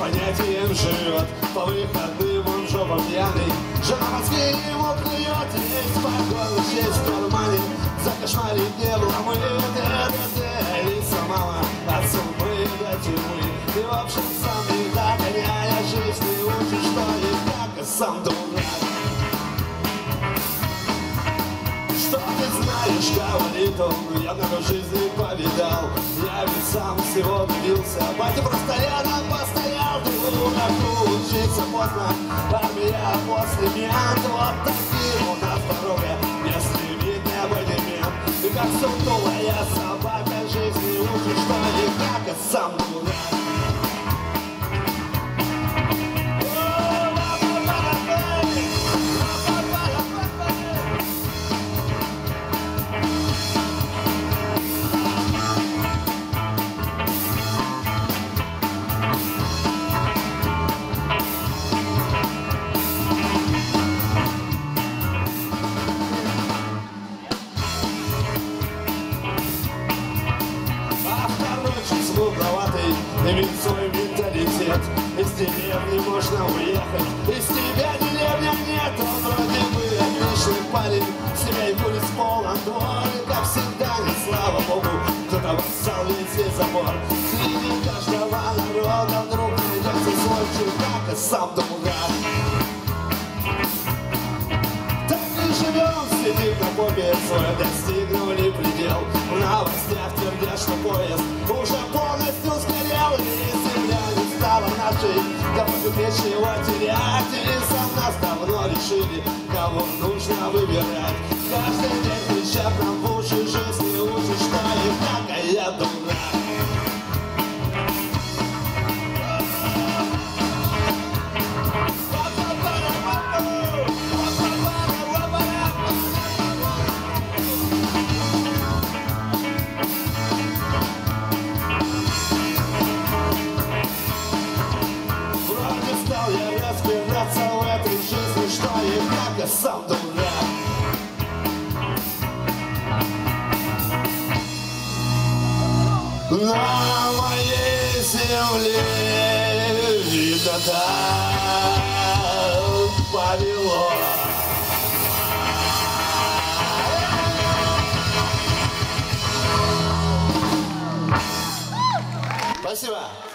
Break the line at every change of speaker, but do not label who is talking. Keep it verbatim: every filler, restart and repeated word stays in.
понятием живет. По выходным он жопа пьяный, жена мозги ему клюет. Есть погон, есть в кармане, закошмарить не ломает. Это лица мама, от сумы до тюрьмы. И в общем сам не догоняя жизнь, не учишь, что и как, а сам дурак. Что ты знаешь, говорит он, я много жизни повидал. Я ведь сам всего добился, батя просто рядом постоял. Дураку учиться поздно, армия после мент. Вот таким у нас дорога, если вид не абонемент. И как сутулая собака жизни учишь, что и как, а сам дурак. Глуповатый, имеет свой менталитет. Из деревни можно уехать, из тебя деревня нет. Он вроде бы отличный парень, семейку с полон двор. И как всегда, не слава богу, кто-то воссал весь забор. Среди каждого народа вдруг найдется свой чудак, а сам дурак. Так и живем, сидим на попе, свой достигнули предел. В новостях твердят, что поезд уже полностью сгорел. И земля не стала нашей, да будет нечего терять. И за нас давно решили, кого нужно выбирать. Каждый день кричат нам в уши, жизни учат, что и так, а я дурак. В этой жизни, что и как, я сам дурак. На моей земле видно так повело. Спасибо.